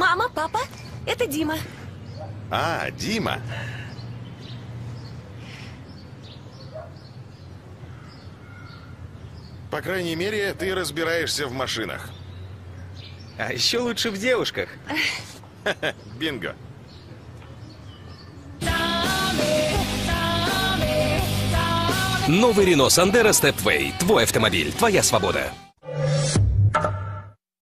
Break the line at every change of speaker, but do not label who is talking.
Мама, папа, это Дима.
А, Дима. По крайней мере, ты разбираешься в машинах.
А еще лучше в девушках.
Бинго.
Новый Renault Sandero Stepway. Твой автомобиль, твоя свобода.